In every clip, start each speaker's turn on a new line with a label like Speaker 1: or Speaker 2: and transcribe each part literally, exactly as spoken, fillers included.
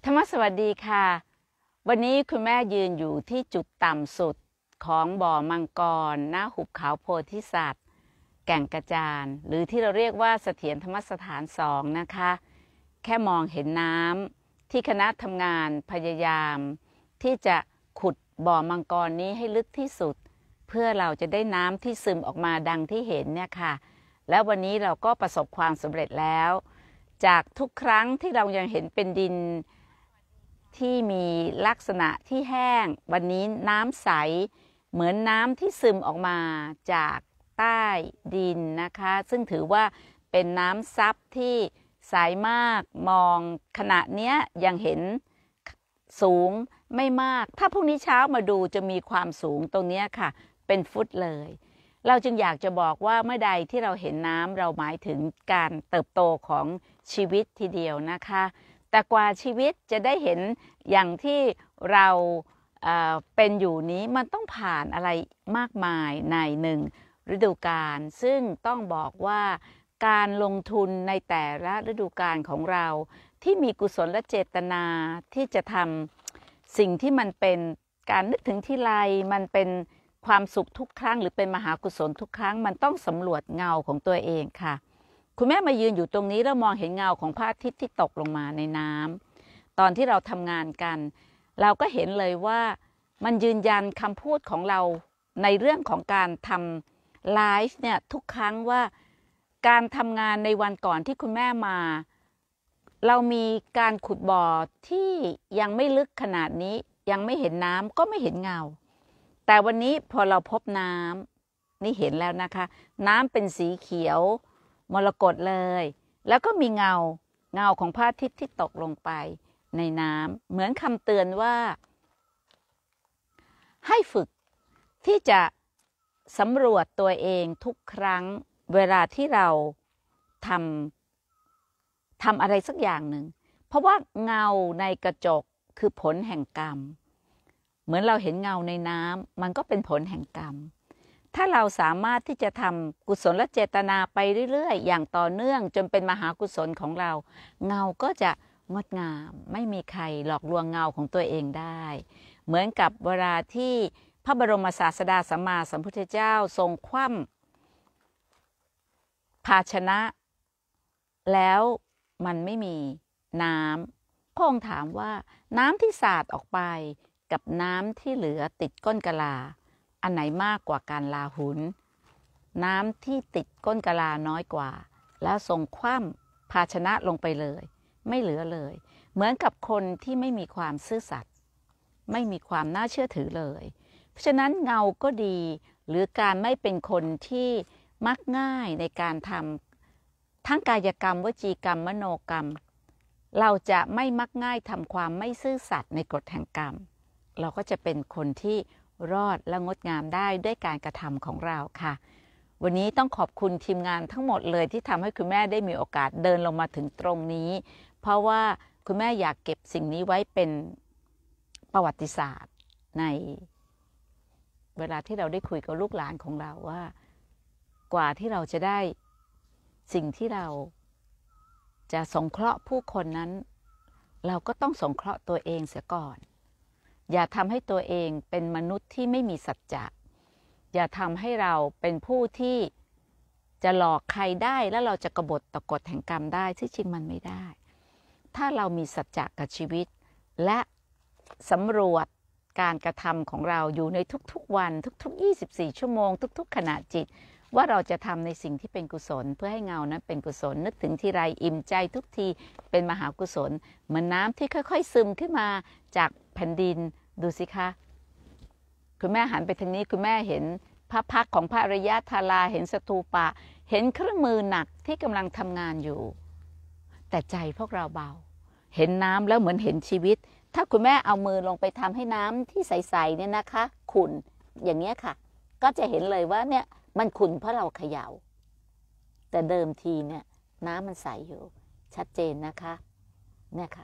Speaker 1: ธรรมสวัสดีค่ะวันนี้คุณแม่ยืนอยู่ที่จุดต่ำสุดของบ่อมังกรณหุบเขาโพธิสัตว์แก่งกระจานหรือที่เราเรียกว่าเสถียรธรรมสถานสองนะคะแค่มองเห็นน้ำที่คณะทำงานพยายามที่จะขุดบ่อมังกรนี้ให้ลึกที่สุดเพื่อเราจะได้น้ำที่ซึมออกมาดังที่เห็นเนี่ยค่ะแล้ววันนี้เราก็ประสบความสำเร็จแล้วจากทุกครั้งที่เรายังเห็นเป็นดินที่มีลักษณะที่แห้งวันนี้น้ำใสเหมือนน้ำที่ซึมออกมาจากใต้ดินนะคะซึ่งถือว่าเป็นน้ำซับที่ใสมากมองขณะนี้ยังเห็นสูงไม่มากถ้าพรุ่งนี้เช้ามาดูจะมีความสูงตรงนี้ค่ะเป็นฟุตเลยเราจึงอยากจะบอกว่าเมื่อใดที่เราเห็นน้ำเราหมายถึงการเติบโตของชีวิตทีเดียวนะคะแต่กว่าชีวิตจะได้เห็นอย่างที่เราเอ่อเป็นอยู่นี้มันต้องผ่านอะไรมากมายในหนึ่งฤดูกาลซึ่งต้องบอกว่าการลงทุนในแต่ละฤดูกาลของเราที่มีกุศลและเจตนาที่จะทำสิ่งที่มันเป็นการนึกถึงที่ไรมันเป็นความสุขทุกครั้งหรือเป็นมหากุศลทุกครั้งมันต้องสำรวจเงาของตัวเองค่ะคุณแม่มายืนอยู่ตรงนี้แล้วมองเห็นเงาของพระอาทิตย์ที่ตกลงมาในน้ำตอนที่เราทำงานกันเราก็เห็นเลยว่ามันยืนยันคำพูดของเราในเรื่องของการทำไลฟ์เนี่ยทุกครั้งว่าการทำงานในวันก่อนที่คุณแม่มาเรามีการขุดบ่อที่ยังไม่ลึกขนาดนี้ยังไม่เห็นน้ำก็ไม่เห็นเงาแต่วันนี้พอเราพบน้ำนี่เห็นแล้วนะคะน้ำเป็นสีเขียวมรกตเลยแล้วก็มีเงาเงาของพระอาทิตย์ที่ตกลงไปในน้ำเหมือนคำเตือนว่าให้ฝึกที่จะสำรวจตัวเองทุกครั้งเวลาที่เราทำทำอะไรสักอย่างหนึ่งเพราะว่าเงาในกระจกคือผลแห่งกรรมเหมือนเราเห็นเงาในน้ำมันก็เป็นผลแห่งกรรมถ้าเราสามารถที่จะทำกุศลและเจตนาไปเรื่อยๆอย่างต่อเนื่องจนเป็นมหากุศลของเราเงาก็จะงดงามไม่มีใครหลอกลวงเงาของตัวเองได้เหมือนกับเวลาที่พระบรมศาสดาสัมมาสัมพุทธเจ้าทรงคว่ำภาชนะแล้วมันไม่มีน้ำพระองค์ถามว่าน้ำที่สาดออกไปกับน้ำที่เหลือติดก้นกะลาอันไหนมากกว่าการลาหุนน้ำที่ติดก้นกะลาน้อยกว่าแล้วทรงคว่ำภาชนะลงไปเลยไม่เหลือเลยเหมือนกับคนที่ไม่มีความซื่อสัตย์ไม่มีความน่าเชื่อถือเลยเพราะฉะนั้นเงาก็ดีหรือการไม่เป็นคนที่มักง่ายในการทำทั้งกายกรรมวจีกรรมมโนกรรมเราจะไม่มักง่ายทำความไม่ซื่อสัตย์ในกฎแห่งกรรมเราก็จะเป็นคนที่รอดและงดงามได้ด้วยการกระทำของเราค่ะวันนี้ต้องขอบคุณทีมงานทั้งหมดเลยที่ทำให้คุณแม่ได้มีโอกาสเดินลงมาถึงตรงนี้เพราะว่าคุณแม่อยากเก็บสิ่งนี้ไว้เป็นประวัติศาสตร์ในเวลาที่เราได้คุยกับลูกหลานของเราว่ากว่าที่เราจะได้สิ่งที่เราจะสงเคราะห์ผู้คนนั้นเราก็ต้องสงเคราะห์ตัวเองเสียก่อนอย่าทำให้ตัวเองเป็นมนุษย์ที่ไม่มีสัจจะอย่าทำให้เราเป็นผู้ที่จะหลอกใครได้แล้วเราจะกบฏต่อกฎแห่งกรรมได้ที่จริงมันไม่ได้ถ้าเรามีสัจจะกับชีวิตและสำรวจการกระทำของเราอยู่ในทุกๆวันทุกๆยี่สิบสี่ชั่วโมงทุกๆขณะจิตว่าเราจะทำในสิ่งที่เป็นกุศลเพื่อให้เงานั้นเป็นกุศลนึกถึงทีไรอิ่มใจทุกทีเป็นมหากุศลเหมือนน้ำที่ค่อยๆซึมขึ้นมาจากแผ่นดินดูสิคะคุณแม่หันไปทางนี้คุณแม่เห็นพระพักของพระอริยธาราเห็นสตูปะเห็นเครื่องมือหนักที่กำลังทำงานอยู่แต่ใจพวกเราเบาเห็นน้ำแล้วเหมือนเห็นชีวิตถ้าคุณแม่เอามือลงไปทำให้น้ำที่ใสๆเนี่ยนะคะขุ่นอย่างเงี้ยค่ะก็จะเห็นเลยว่าเนี่ยมันขุ่นเพราะเราเขย่าแต่เดิมทีเนี่ยน้ำมันใสอยู่ชัดเจนนะคะเนี่ยค่ะ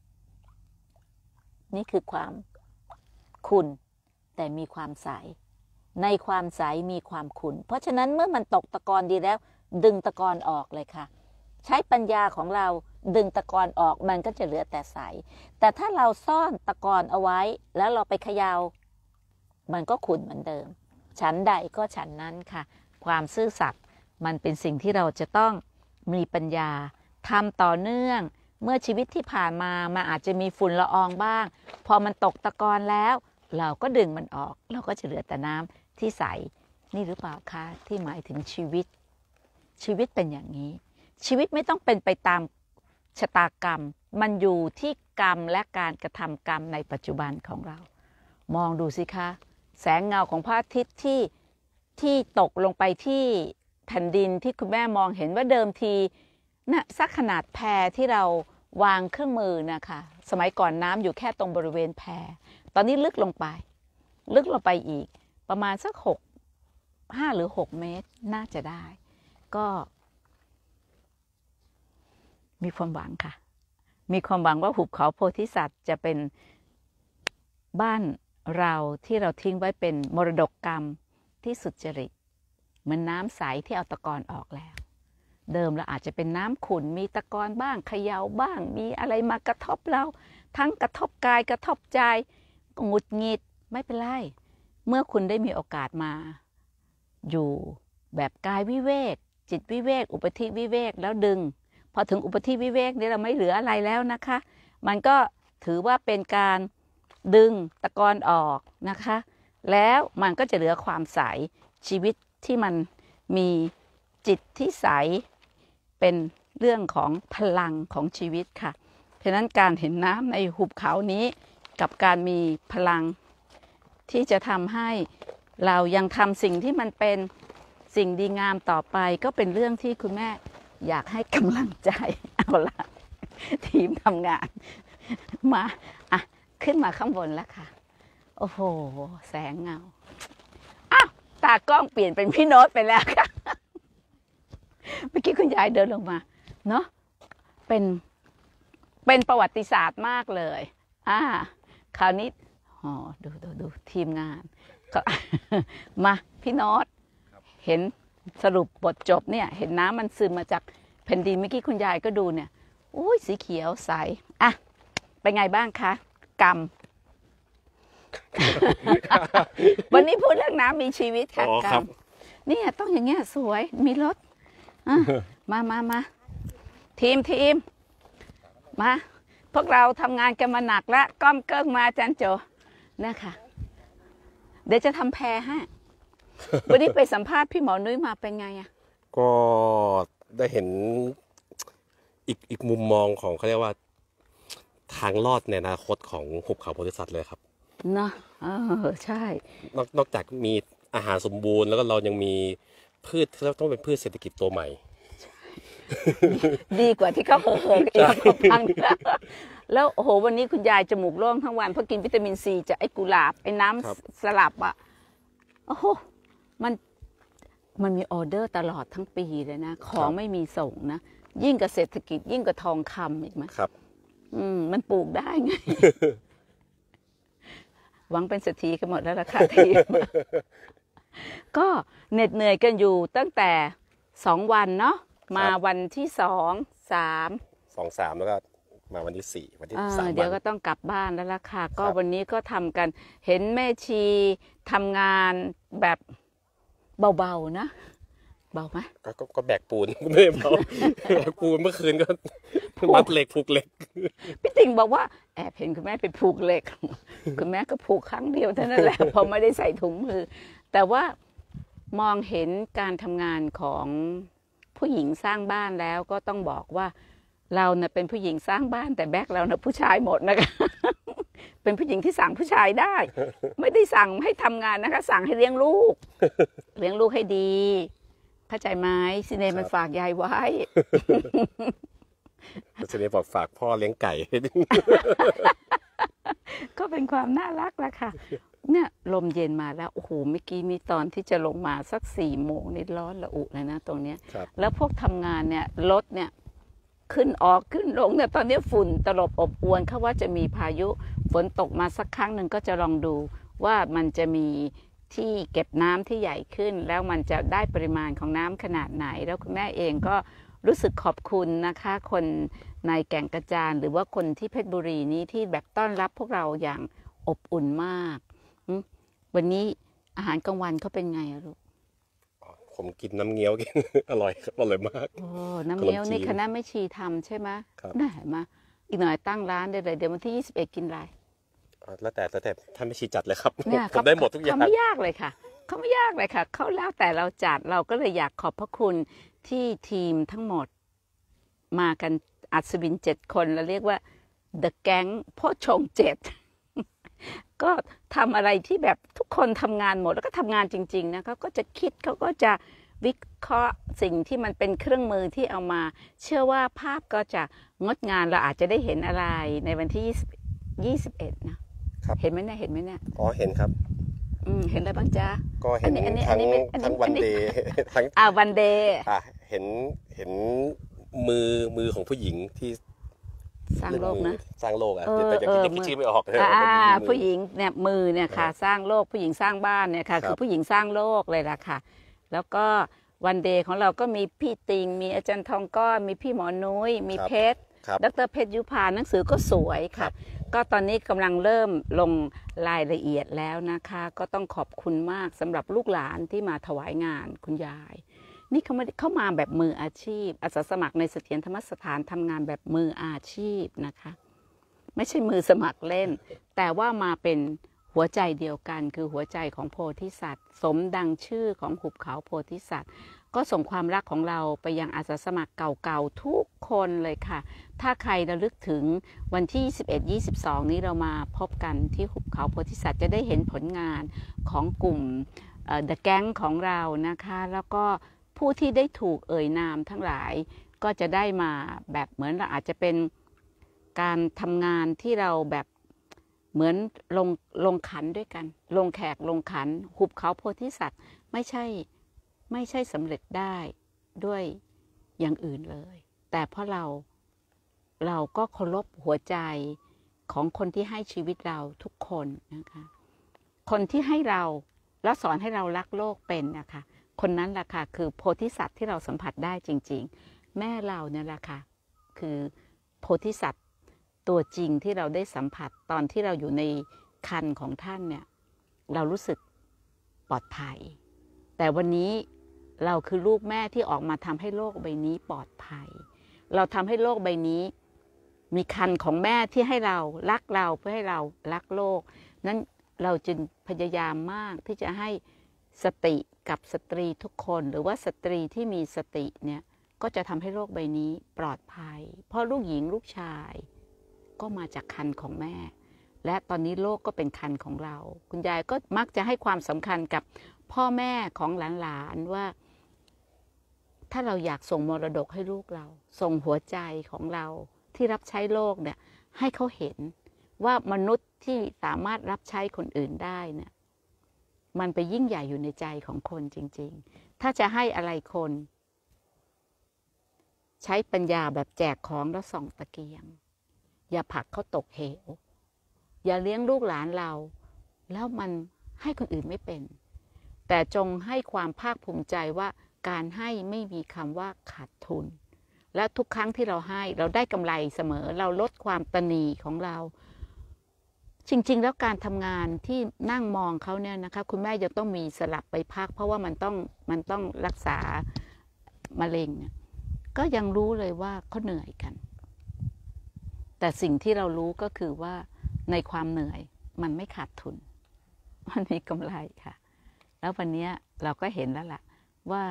Speaker 1: นี่คือความขุ่นแต่มีความใสในความใสมีความขุ่นเพราะฉะนั้นเมื่อมันตกตะกอนดีแล้วดึงตะกอนออกเลยค่ะใช้ปัญญาของเราดึงตะกอนออกมันก็จะเหลือแต่ใสแต่ถ้าเราซ่อนตะกอนเอาไว้แล้วเราไปเขยา่ามันก็ขุ่นเหมือนเดิมฉันใดก็ฉันนั้นค่ะความซื่อสัตย์มันเป็นสิ่งที่เราจะต้องมีปัญญาทำต่อเนื่องเมื่อชีวิตที่ผ่านมามันอาจจะมีฝุ่นละอองบ้างพอมันตกตะกอนแล้วเราก็ดึงมันออกเราก็จะเหลือแต่น้ำที่ใสนี่หรือเปล่าคะที่หมายถึงชีวิตชีวิตเป็นอย่างนี้ชีวิตไม่ต้องเป็นไปตามชะตากรรมมันอยู่ที่กรรมและการกระทำกรรมในปัจจุบันของเรามองดูสิคะแสงเงาของพระอาทิตย์ที่ที่ตกลงไปที่แผ่นดินที่คุณแม่มองเห็นว่าเดิมทีนะสักขนาดแพที่เราวางเครื่องมือนะคะสมัยก่อนน้ำอยู่แค่ตรงบริเวณแพตอนนี้ลึกลงไปลึกลงไปอีกประมาณสักหกห้าหรือหกเมตรน่าจะได้ก็มีความหวังค่ะมีความหวังว่าหุบเขาโพธิสัตว์จะเป็นบ้านเราที่เราทิ้งไว้เป็นมรดกกรรมที่สุจริตเหมือนน้ำใสที่เอาตะกอนออกแล้วเดิมเราอาจจะเป็นน้ำขุ่นมีตะกอนบ้างเขย่าบ้างมีอะไรมากระทบเราทั้งกระทบกายกระทบใจหงุดหงิดไม่เป็นไรเมื่อคุณได้มีโอกาสมาอยู่แบบกายวิเวกจิตวิเวกอุปธิวิเวกแล้วดึงพอถึงอุปธิวิเวกนี้เราไม่เหลืออะไรแล้วนะคะมันก็ถือว่าเป็นการดึงตะกอนออกนะคะแล้วมันก็จะเหลือความใสชีวิตที่มันมีจิตที่ใสเป็นเรื่องของพลังของชีวิตค่ะเพราะฉะนั้นการเห็นน้ำในหุบเขานี้กับการมีพลังที่จะทำให้เรายังทำสิ่งที่มันเป็นสิ่งดีงามต่อไปก็เป็นเรื่องที่คุณแม่อยากให้กำลังใจเอาละทีมทำงานมาอ่ะขึ้นมาข้างบนแล้วค่ะโอ้โหแสงเงาอ้าวตากล้องเปลี่ยนเป็นพี่โน้ตไปแล้วค่ะเมื่อกี้คุณยายเดินลงมาเนาะเป็นเป็นประวัติศาสตร์มากเลยอ่าคราวนี้อ๋อดูดูดูทีมงานก็มาพี่โน้ตเห็นสรุปบทจบเนี่ยเห็นน้ำมันซึมมาจากแผ่นดินเมื่อกี้คุณยายก็ดูเนี่ยอุ้ยสีเขียวใสอ่ะเป็นไงบ้างคะกรรม วันนี้พูดเรื่องน้ำมีชีวิตค่ะกรรมนี่ต้องอย่างเงี้ยสวยมีรถมามามาทีมทีมมาพวกเราทำงานกันมาหนักแล้วก้อมเกิ้งมาจันโจนะคะเดี๋ยวจะทำแพรให้วันนี้ไปสัมภาษณ์พี่หมอนุ้ยมาเป็นไงอะ
Speaker 2: ก็ได้เห็นอีกอีกมุมมองของเขาเรียกว่าทางรอดในอนาคตของหุบเขาโพธิสัตว์เลยครับ
Speaker 1: เนาะเออใช่
Speaker 2: นอกนอกจากมีอาหารสมบูรณ์แล้วก็เรายังมีพืชที่ต้องเป็นพืชเศรษฐกิจตัวใหม่
Speaker 1: ดีกว่าที่เขาเห่อๆกันเขาพังแล้วโอ้โหวันนี้คุณยายจมูกโล่งทั้งวันเพราะกินวิตามินซีจากไอ้กุหลาบไอ้น้ำสลับอ่ะโอ้โหมันมันมีออเดอร์ตลอดทั้งปีเลยนะของไม่มีส่งนะยิ่งกับเศรษฐกิจยิ่งกับทองคำอีกไหม
Speaker 2: ครับ
Speaker 1: อืมมันปลูกได้ไง หวังเป็นเศรษฐีกันหมดแล้วล่ะค่ะทีมก็เหน็ดเหนื่อยกันอยู่ตั้งแต่สองวันเนาะมาวันที่สองสาม
Speaker 2: สองสามแล้วก็มาวันที่สี่วันที่สาม
Speaker 1: เดี๋ยวก็ต้องกลับบ้านแล้วล่ะค่ะก็วันนี้ก็ทำกันเห็นแม่ชีทำงานแบบเบาๆนะเบาไหม
Speaker 2: ก็ก็แบกปูนไม่เบาแบกปูนเมื่อคืนก็มัดเหล็กผูกเหล็ก
Speaker 1: พี่ติ่งบอกว่าแอบเห็นคุณแม่ไปผูกเหล็กคุณแม่ก็ผูกครั้งเดียวเท่านั้นแหละพอไม่ได้ใส่ถุงมือแต่ว่ามองเห็นการทำงานของผู้หญิงสร้างบ้านแล้วก็ต้องบอกว่าเราเน่ะเป็นผู้หญิงสร้างบ้านแต่แบกเราเน่ะผู้ชายหมดนะคะเป็นผู้หญิงที่สั่งผู้ชายได้ไม่ได้สั่งให้ทำงานนะคะสั่งให้เลี้ยงลูกเลี้ยงลูกให้ดีเข้าใจไหมซิเนมันฝากยายไว้
Speaker 2: ซิเนบอกฝากพ่อเลี้ยงไก่
Speaker 1: ก็เป็นความน่ารักแล้วค่ะเนี่ยลมเย็นมาแล้วโอ้โหเมื่อกี้มีตอนที่จะลงมาสักสี่โมงนี่ร้อนระอุเลยนะตรงเนี้ยแล้วพวกทำงานเนี่ยรถเนี่ยขึ้นออกขึ้นลงเนี่ยตอนนี้ฝุ่นตลบอบอวนเขาว่าจะมีพายุฝนตกมาสักครั้งหนึ่งก็จะลองดูว่ามันจะมีที่เก็บน้ำที่ใหญ่ขึ้นแล้วมันจะได้ปริมาณของน้ำขนาดไหนแล้วคุณแม่เองก็รู้สึกขอบคุณนะคะคนในแก่งกระจานหรือว่าคนที่เพชรบุรีนี้ที่แบบต้อนรับพวกเราอย่างอบอุ่นมากวันนี้อาหารกลางวันเขาเป็นไงอะลูก
Speaker 2: ผมกินน้ำเงี้ยวกิน อร่อยครับอร่อยมาก
Speaker 1: โอ้น้ำเงี้ยวนี่คณะไม่ชีทำใช่ไหม
Speaker 2: ครับ
Speaker 1: น่าเห็นไหมอีกหน่อยตั้งร้านได้เลยเดี๋ยววันที่ยี่สิบเอ็ดกินอะไร
Speaker 2: แล้วแต่แล้วแต่ท่านไม่ชีจัดเลยครับ
Speaker 1: เนี่ย
Speaker 2: ผมได้หมดทุกอย่าง
Speaker 1: เขาไม่ยากเลยค่ะเขาไม่ยากเลยค่ะเขาแล้วแต่เราจัดเราก็เลยอยากขอบพระคุณที่ทีมทั้งหมดมากันอัศวินเจ็ดคนเราเรียกว่า The Gang พ่อชงเจ็ดก็ทำอะไรที่แบบทุกคนทำงานหมดแล้วก็ทำงานจริงๆนะเขาก็จะคิดเขาก็จะวิเคราะห์สิ่งที่มันเป็นเครื่องมือที่เอามาเชื่อว่าภาพก็จะงดงามเราอาจจะได้เห็นอะไรในวันที่ยี่สิบเอ็ดนะเห็นไหมเนี่ยเห็นไหมเนี่ย
Speaker 2: อ๋อเห็นครับ
Speaker 1: อืมเห็นอะไรบ้างจ๊ะ
Speaker 2: ก็เห็นทั้งทั้งวันเดย์ทั้ง
Speaker 1: อ่าวันเดย์
Speaker 2: อ่ะเห็นเห็นมือมือของผู้หญิงที่
Speaker 1: สร้างโลกนะ
Speaker 2: สร้างโลกอ่ะแต่ยังคิดชื่อไม่ออก
Speaker 1: อ่าผู้หญิงเนี่ยมือเนี่ยค่ะสร้างโลกผู้หญิงสร้างบ้านเนี่ยค่ะคือผู้หญิงสร้างโลกเลยล่ะค่ะแล้วก็วันเดย์ของเราก็มีพี่ติงมีอาจารย์ทองก้อนมีพี่หมอนุ้ยมีเพชรดร.เพชรยุพาหนังสือก็สวยค่ะก็ตอนนี้กำลังเริ่มลงรายละเอียดแล้วนะคะก็ต้องขอบคุณมากสำหรับลูกหลานที่มาถวายงานคุณยายนี่เขาไม่เข้ามาแบบมืออาชีพอาสาสมัครในเสถียรธรรมสถานทำงานแบบมืออาชีพนะคะไม่ใช่มือสมัครเล่นแต่ว่ามาเป็นหัวใจเดียวกันคือหัวใจของโพธิสัตว์สมดังชื่อของหุบเขาโพธิสัตว์ก็ส่งความรักของเราไปยังอาสาสมัครเก่าๆทุกคนเลยค่ะถ้าใครระลึกถึงวันที่ยี่สิบเอ็ด ยี่สิบสองนี้เรามาพบกันที่หุบเขาโพธิสัตว์จะได้เห็นผลงานของกลุ่มเอ่อ The Gang ของเรานะคะแล้วก็ผู้ที่ได้ถูกเอ่ยนามทั้งหลายก็จะได้มาแบบเหมือนเราอาจจะเป็นการทำงานที่เราแบบเหมือนลงลงขันด้วยกันลงแขกลงขันหุบเขาโพธิสัตว์ไม่ใช่ไม่ใช่สำเร็จได้ด้วยอย่างอื่นเลยแต่เพราะเราเราก็เคารพหัวใจของคนที่ให้ชีวิตเราทุกคนนะคะคนที่ให้เราแล้วสอนให้เรารักโลกเป็นนะคะคนนั้นแหละค่ะคือโพธิสัตว์ที่เราสัมผัสได้จริงๆแม่เราเนี่ยแหละค่ะคือโพธิสัตว์ตัวจริงที่เราได้สัมผัสตอนที่เราอยู่ในครรภ์ของท่านเนี่ยเรารู้สึกปลอดภัยแต่วันนี้เราคือลูกแม่ที่ออกมาทำให้โลกใบนี้ปลอดภัยเราทำให้โลกใบนี้มีครรภ์ของแม่ที่ให้เรารักเราเพื่อให้เรารักโลกนั้นเราจึงพยายามมากที่จะให้สติกับสตรีทุกคนหรือว่าสตรีที่มีสติเนี่ยก็จะทำให้โลกใบนี้ปลอดภัยเพราะลูกหญิงลูกชายก็มาจากครรภ์ของแม่และตอนนี้โลกก็เป็นครรภ์ของเราคุณยายก็มักจะให้ความสำคัญกับพ่อแม่ของหลานๆว่าถ้าเราอยากส่งมรดกให้ลูกเราส่งหัวใจของเราที่รับใช้โลกเนี่ยให้เขาเห็นว่ามนุษย์ที่สามารถรับใช้คนอื่นได้เนี่ยมันไปยิ่งใหญ่อยู่ในใจของคนจริงๆถ้าจะให้อะไรคนใช้ปัญญาแบบแจกของแล้วส่องตะเกียงอย่าผลักเขาตกเหวอย่าเลี้ยงลูกหลานเราแล้วมันให้คนอื่นไม่เป็นแต่จงให้ความภาคภูมิใจว่าการให้ไม่มีคำว่าขาดทุนและทุกครั้งที่เราให้เราได้กำไรเสมอเราลดความตนีของเราจริงๆแล้วการทำงานที่นั่งมองเขาเนี่ยนะคะคุณแม่ยังต้องมีสลับไปพักเพราะว่ามันต้องมันต้องรักษามะเร็งเนี่ยก็ยังรู้เลยว่าเขาเหนื่อยกันแต่สิ่งที่เรารู้ก็คือว่าในความเหนื่อยมันไม่ขาดทุนมันมีกำไรค่ะแล้ววันนี้เราก็เห็นแล้วล่ะว่า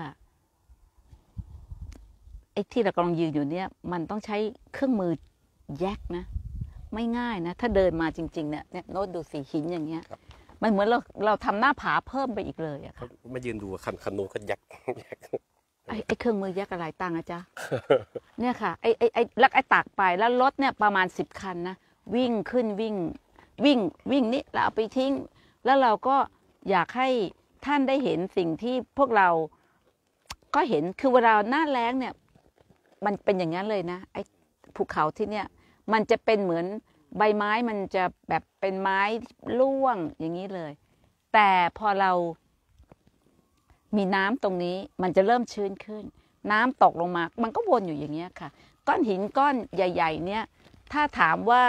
Speaker 1: ไอ้ที่เรากำลังยืนอยู่เนี่ยมันต้องใช้เครื่องมือแยกนะไม่ง่ายนะถ้าเดินมาจริงๆเนี่ยโน้ตดูสีหินอย่างเงี้ยมันเหมือนเราเราทำหน้าผาเพิ่มไปอีกเลยอะค่ะ
Speaker 2: มายืนดูคันคันนู้นก็ยัก
Speaker 1: ไอ้ไอ้เครื่องมือยักอะไรตังอะจ๊ะเนี่ยค่ะไอ้ไอ้ไอ้ลักไอ้ตากไปแล้วรถเนี่ยประมาณสิบคันนะวิ่งขึ้นวิ่งวิ่งวิ่งนี่แล้วเอาไปทิ้งแล้วเราก็อยากให้ท่านได้เห็นสิ่งที่พวกเราก็เห็นคือเวลาหน้าแล้งเนี่ยมันเป็นอย่างนั้นเลยนะไอ้ภูเขาที่เนี่ยมันจะเป็นเหมือนใบไม้มันจะแบบเป็นไม้ร่วงอย่างนี้เลยแต่พอเรามีน้ำตรงนี้มันจะเริ่มชื้นขึ้นน้ำตกลงมามันก็วนอยู่อย่างเงี้ยค่ะก้อนหินก้อนใหญ่ๆเนี่ยถ้าถามว่า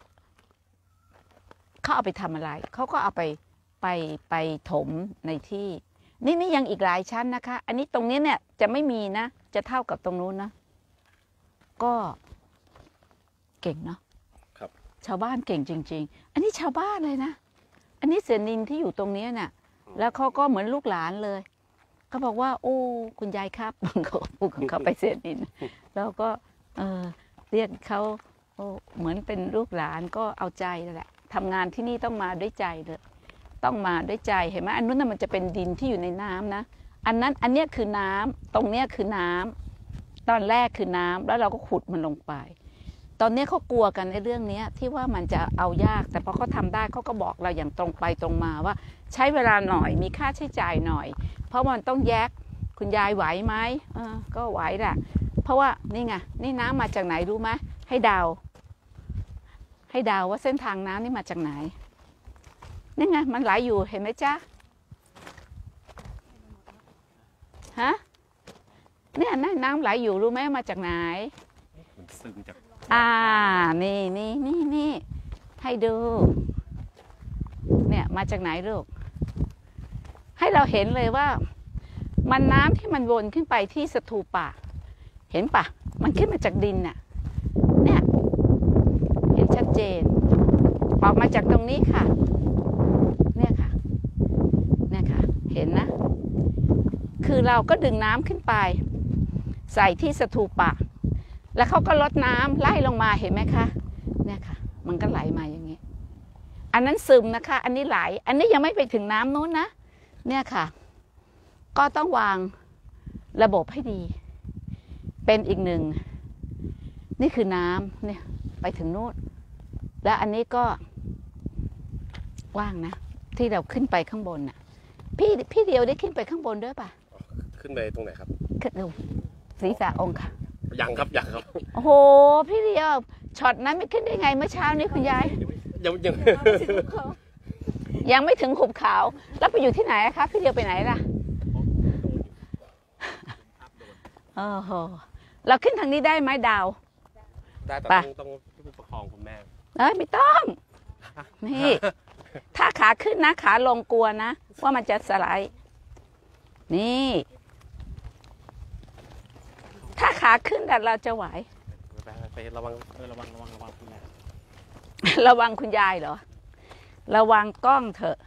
Speaker 1: เขาเอาไปทำอะไรเขาก็เอาไปไปไปถมในที่นี่นี่ยังอีกหลายชั้นนะคะอันนี้ตรงนี้เนี่ยจะไม่มีนะจะเท่ากับตรงนู้นนะก็เก่งเนาะครับชาวบ้านเก่งจริงๆอันนี้ชาวบ้านเลยนะอันนี้เสือนินที่อยู่ตรงนี้น่ะแล้วเขาก็เหมือนลูกหลานเลยเขาบอกว่าโอ้คุณยายครับเขาพูดของเขาไปเสือนินแล้วก็เออเรียกเขาเหมือนเป็นลูกหลานก็เอาใจแหละทำงานที่นี่ต้องมาด้วยใจเลยต้องมาด้วยใจเห็นไหมอันนู้นน่ะมันจะเป็นดินที่อยู่ในน้ำนะอันนั้นอันเนี้ยคือน้ำตรงเนี้ยคือน้ำตอนแรกคือน้ำแล้วเราก็ขุดมันลงไปตอนนี้เขากลัวกันในเรื่องนี้ที่ว่ามันจะเอายากแต่พอเขาทำได้เขาก็บอกเราอย่างตรงไปตรงมาว่าใช้เวลาหน่อยมีค่าใช้จ่ายหน่อยเพราะมันต้องแยกคุณยายไหวไหมเออก็ไหวแหละเพราะว่านี่ไงนี่น้ำมาจากไหนรู้ไหมให้เดาให้เดาว่าเส้นทางน้ำนี่มาจากไหนนี่ไงมันไหลอยู่เห็นไหมจ๊ะฮะเนี่ยน้ำไหลอยู่รู้ไหมมาจากไหน
Speaker 2: ซึมจาก
Speaker 1: อ่านี่นี่นี่นี่ให้ดูเนี่ยมาจากไหนลูกให้เราเห็นเลยว่ามันน้ำที่มันวนขึ้นไปที่สถูปะเห็นปะมันขึ้นมาจากดินน่ะเนี่ยเห็นชัดเจนออกมาจากตรงนี้ค่ะเนี่ยค่ะเนี่ยค่ะเห็นนะคือเราก็ดึงน้ำขึ้นไปใส่ที่สถูปะแล้วเขาก็ลดน้ำไล่ลงมาเห็นไหมคะเนี่ยค่ะมันก็ไหลมาอย่างนี้อันนั้นซึมนะคะอันนี้ไหลอันนี้ยังไม่ไปถึงน้ำนู้นนะเนี่ยค่ะก็ต้องวางระบบให้ดีเป็นอีกหนึ่งนี่คือน้ำเนี่ยไปถึงนู้นแล้วอันนี้ก็ว่างนะที่เราขึ้นไปข้างบนน่ะพี่พี่เดียวได้ขึ้นไปข้างบนด้วยป่ะ
Speaker 2: ขึ้นไปตรงไหนครับ
Speaker 1: ขึ้นดูศีรษะองค์ค่ะ
Speaker 2: ยังครับยังครับ
Speaker 1: โอ้โหพี่เดียวช็อตนั้นไม่ขึ้นได้ไงเมื่อเช้านี้คุณยาย
Speaker 2: ยังยัง
Speaker 1: ยังไม่ถึงหุบเขาแล้วไปอยู่ที่ไหนคะพี่เดียวไปไหนล่ะโอ้โหเราขึ้นทางนี้ได้ไหมดาว
Speaker 2: ได้แต่ต้องต้องประคองคุณแม่
Speaker 1: เอ้ยไม่ต้องนี่ถ้าขาขึ้นนะขาลงกลัวนะว่ามันจะสไลด์นี่ถ้าขาขึ้นแต่เราจะไหว
Speaker 2: ไประวังระวังระวังระวังคุณแม่
Speaker 1: ระวังคุณยายเหรอระวังกล้องเถอะ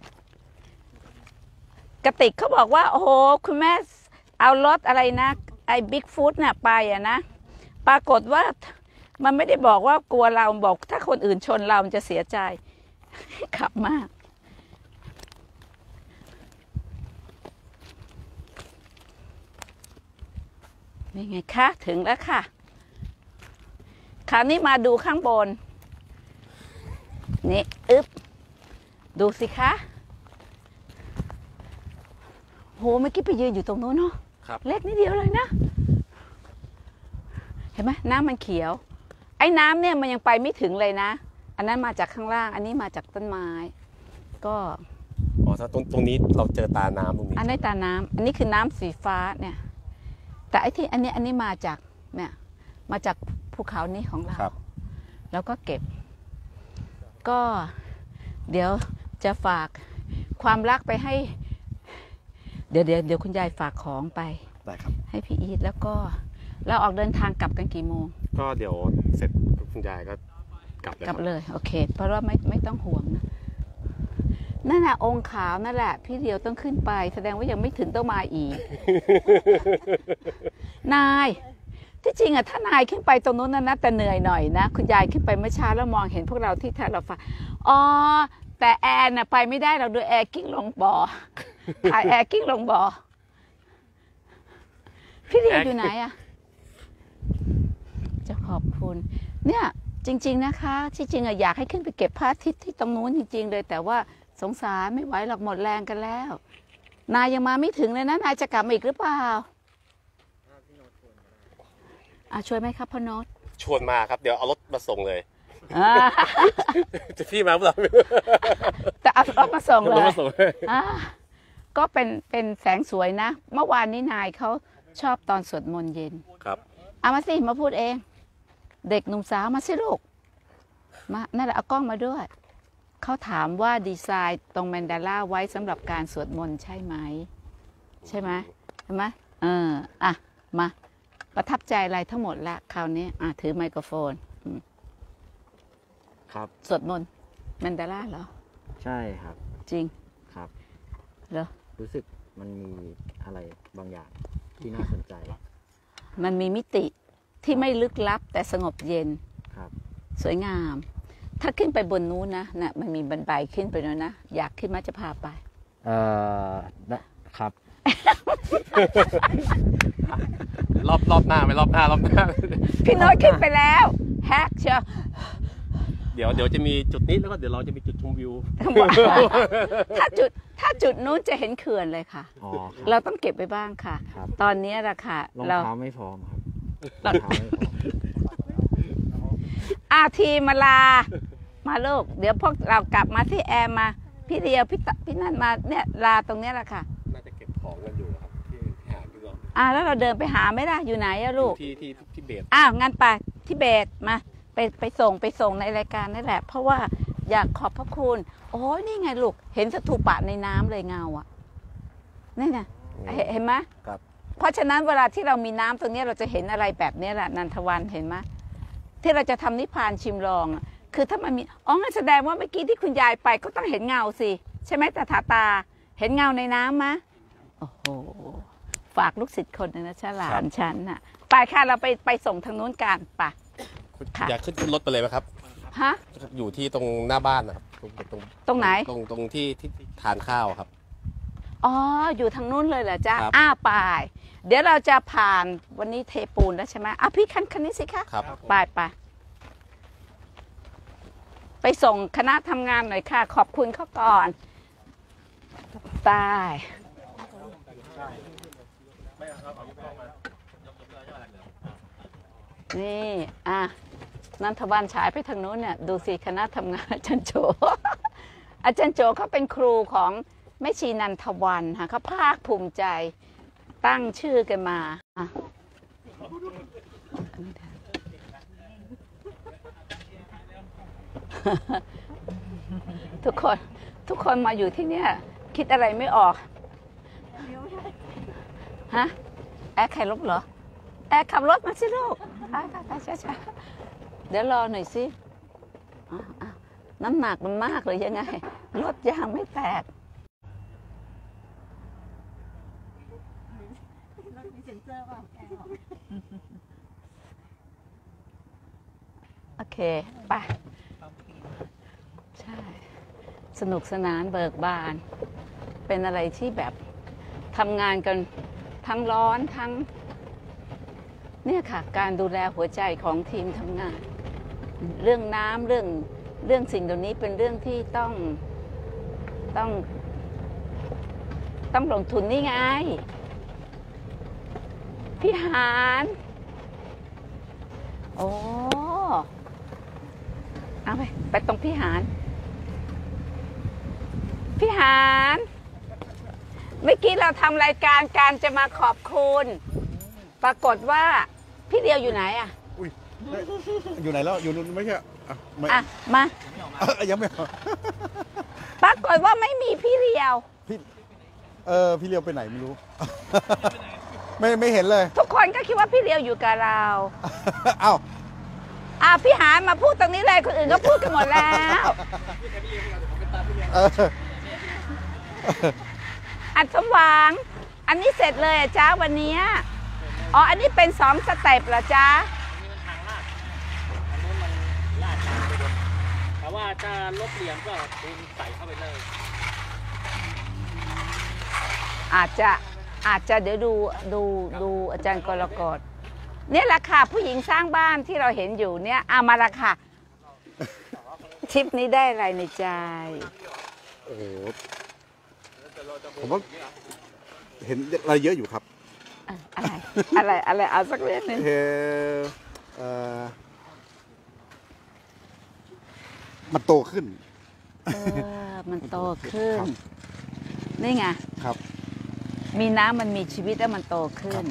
Speaker 1: กระติกเขาบอกว่าโอ้โหคุณแม่เอารถอะไรนะไอ้บิ๊กฟู้ดน่ะไปอะนะปรากฏว่ามันไม่ได้บอกว่ากลัวเราบอกถ้าคนอื่นชนเรามันจะเสียใจขับมากนี่ไงคะถึงแล้วค่ะคราวนี้มาดูข้างบนนี่อึ๊บดูสิคะโหเมื่อกี้ไปยืนอยู่ตรงนู้นเนาะเล็กนิดเดียวเลยนะเห็นไหมน้ำมันเขียวไอ้น้ำเนี่ยมันยังไปไม่ถึงเลยนะอันนั้นมาจากข้างล่างอันนี้มาจากต้นไม้ก็
Speaker 2: อ๋อถ้าตรงตรงนี้เราเจอตาน้ำตรงนี้
Speaker 1: อันนี้ตาน้ำอันนี้คือน้ำสีฟ้าเนี่ยแต่ไอ้ที่อันนี้อันนี้มาจากเนี่ยมาจากภูเขานี้ของเราแล้วก็เก็บก็เดี๋ยวจะฝากความรักไปให้เดี๋ยวเดี๋ยวเดี๋ยวคุณยายฝากของไป
Speaker 2: ได้ครับ
Speaker 1: ให้พี่อีทแล้วก็เราออกเดินทางกลับกันกี่โมง
Speaker 2: ก็เดี๋ยวเสร็จคุณยายก็กลับเลย
Speaker 1: กลับเลยโอเคเพราะว่าไม่ไม่ต้องห่วงนะนั่นแหละองค์ขาวนั่นแหละพี่เดียวต้องขึ้นไปแสดงว่ายังไม่ถึงต้องมาอีก นายที่จริงอะถ้านายขึ้นไปตรงนู้นนะแต่เหนื่อยหน่อยนะคุณยายขึ้นไปเมื่อเช้าแล้วมองเห็นพวกเราที่ท่าเราฟ้าอ๋อแต่แอร์น่ะไปไม่ได้เราดูแอร์กิ้งลงบ่อถ่ายแอร์กิ้งลงบ่อพี่เดียวอยู่ไหนอะจะขอบคุณเนี่ยจริงๆนะคะที่จริงอะอยากให้ขึ้นไปเก็บพระอาทิตย์ที่ตรงนู้นจริงๆเลยแต่ว่าสงสารไม่ไหวหรอกหมดแรงกันแล้วนายยังมาไม่ถึงเลยนะนายจะกลับมาอีกหรือเปล่าอ่ะช่วยไหมครับพ่อโน้ต
Speaker 2: ชวนมาครับเดี๋ยวเอารถมาส่งเลยจะพี่มาเปล่า
Speaker 1: แต่เอารถมาส่งเลยก็เป็นเป็นแสงสวยนะเมื่อวานนี้นายเขาชอบตอนสวดมนต์เย็น
Speaker 2: ครับ
Speaker 1: เอามาสิมาพูดเอง เด็กหนุ่มสาวมาสิลูกมานั่นแหละเอากล้องมาด้วยเขาถามว่าดีไซน์ตรงแมนดาล่าไว้สำหรับการสวดมนต์ใช่ไหมใช่ไหมใช่ไหมเอออ่ะมาประทับใจอะไรทั้งหมดละคราวนี้อ่ะถือไมโครโฟน
Speaker 3: ครับ
Speaker 1: สวดมนต์แมนดาล่าเหรอ
Speaker 3: ใช่ครับ
Speaker 1: จริง
Speaker 3: ครับ
Speaker 1: เหรอ
Speaker 3: รู้สึกมันมีอะไรบางอย่างที่น่าสนใจ
Speaker 1: มันมีมิติที่ไม่ลึกลับแต่สงบเย็น
Speaker 3: ครับ
Speaker 1: สวยงาม ถ้าขึ้นไปบนนู้นนะนะมันมีบันไดขึ้นไปแล้วนะ อยากขึ้นมาจะพาไป
Speaker 3: เอ่อนะครับ
Speaker 2: รอบรอบหน้าไหมรอบหน้ารอบหน้า
Speaker 1: พี่น้อยขึ้นไปแล้วแฮกเชียว
Speaker 2: เดี๋ยวเดี๋ยวจะมีจุดนี้แล้วก็เดี๋ยวเราจะมีจุดชมวิว
Speaker 1: ถ้าจุดถ้าจุดนู้นจะเห็นเขื่อนเลยค่ะ
Speaker 3: อ๋อครับ
Speaker 1: เราต้องเก็บไว้บ้างค่ะ
Speaker 3: ครับ
Speaker 1: ตอนนี้ละค่ะ
Speaker 3: รอง
Speaker 1: เรา
Speaker 3: เท้าไม่พร้อมครับรองเท้าไม่พร้อม
Speaker 1: อาทีมาลา มาลูก เดี๋ยวพวกเรากลับมาที่แอร์มา พี่เดียวพี่ตพี่นั่นมาเนี่ยลาตรงเนี้ยแหละค่ะ
Speaker 2: น่าจะเก็บของกันอยู่ครับที่หาที่เรา
Speaker 1: อ่าแล้วเราเดินไปหาไม่ได้อยู่ไหนอะลูก
Speaker 2: ที่ที่ที่เบส
Speaker 1: อ้าวงั้นไปที่เบสมาไปไปส่งไปส่งในรายการนั่นแหละ เพราะว่าอยากขอบพระคุณ โอ้ยนี่ไงลูก เห็นสถูปะในน้ำเลยเงาอ่ะนี่ไงเห็นเห็นไหม
Speaker 2: ครับ
Speaker 1: เพราะฉะนั้นเวลาที่เรามีน้ำตรงเนี้ยเราจะเห็นอะไรแบบนี้แหละนันทวันเห็นไหมที่เราจะทำนิพพานชิมลองอะคือถ้ามันมีอ๋องั้นแสดงว่าเมื่อกี้ที่คุณยายไปก็ต้องเห็นเงาสิใช่ไหมแต่ถาตาเห็นเงาในน้ำมะโอ้โหฝากลูกศิษย์คนหนึงนะฉลานฉันน่ะไปค่ะเราไปไปส่งทางนู้นกันไป ค่ะ
Speaker 2: อยากขึ้นขึ้นรถไปเลยไหมครับ
Speaker 1: ฮะ
Speaker 2: อยู่ที่ตรงหน้าบ้านนะครับตรงตรง
Speaker 1: ตรงไหน
Speaker 2: ตรงตรงที่ที่ทานข้าวครับ
Speaker 1: อ๋อ อยู่ทางนู้นเลยเหรอจ๊ะ
Speaker 2: ครับ
Speaker 1: อ้าไป เดี๋ยวเราจะผ่านวันนี้เทปูนแล้วใช่ไหมอ่ะพี่คันคันนี้สิคะ
Speaker 2: ครับ
Speaker 1: ไปไปไปส่งคณะทำงานหน่อยค่ะ ขอบคุณเขาก่อนตายนี่อ่ะนันทวันฉายไปทางนู้นเนี่ยดูสิคณะทำงานอาจารย์โจ อาจารย์โจเขาเป็นครูของแม่ชีนันทวันค่ะเขาภาคภูมิใจตั้งชื่อกันมาอ่ะทุกคนทุกคนมาอยู่ที่เนี่ยคิดอะไรไม่ออกฮะแอร์ใครลบเหรอแอร์ขับรถมาสิลูกไปไปไปช้าๆเดี๋ยวรอหน่อยสิอ่ะอ่ะน้ำหนักมันมากเลยยังไงรถยางไม่แตกโอเคไปใช่สนุกสนานเบิกบาน เป็นอะไรที่แบบทำงานกันทั้งร้อนทั้งเนี่ยค่ะการดูแลหัวใจของทีมทำงาน เรื่องน้ำเรื่องเรื่องสิ่งเหล่านี้เป็นเรื่องที่ต้องต้อง ต้องลงทุนนี่ไงพี่หานโอ้เอาไปไปตรงพี่หานพี่หานเมื่อกี้เราทำรายการการจะมาขอบคุณ ปรากฏว่าพี่เดียวอยู่ไหนอ่ะ
Speaker 4: อุ้ยอยู่ไหนแล้วอยู่นู้นไม่ใช่อ่ะไม่
Speaker 1: อ่ะมา
Speaker 4: อ่ะยังไม่เอา
Speaker 1: ปรากฏว่าไม่มีพี่เดียว
Speaker 4: พี่เออพี่เลียวไปไหนไม่รู้ ไม่ไม่เห็นเลย
Speaker 1: ทุกคนก็คิดว่าพี่เดียวอยู่กับเรา
Speaker 4: เอ้า
Speaker 1: อ่ะพี่หานมาพูดตรงนี้เลยคนอื่นก็พูดกันหมดแล้ว
Speaker 4: เออ
Speaker 1: อัดสมหวัง อันนี้เสร็จเลยอะจ้าวันนี้อ๋อ อันนี้เป็นสองสเต็ปเหรอจ้า
Speaker 5: แต่ว่าถ้าลบเหลี่ยมก็ปูนใส่เข้าไปเลย
Speaker 1: อาจจะอาจจะเดี๋ยวดูดูดูอาจารย์กรกฎเนี่ยแหละค่ะผู้หญิงสร้างบ้านที่เราเห็นอยู่เนี่ยเอามาละค่ะทริปนี้ได้อะไรในใจ
Speaker 4: โอ้โหผมว่าเห็นอะไรเยอะอยู่ครับ
Speaker 1: อะอะไรอะไรอะไรเอาสักเรื่องหนึง
Speaker 4: เออเอ่อมันโตขึ้น
Speaker 1: เออมันโตขึ้น
Speaker 4: ครับ
Speaker 1: นี่ไง
Speaker 4: ครับ
Speaker 1: มีน้ำมันมีชีวิตแล้วมันโตขึ้น ค่ะ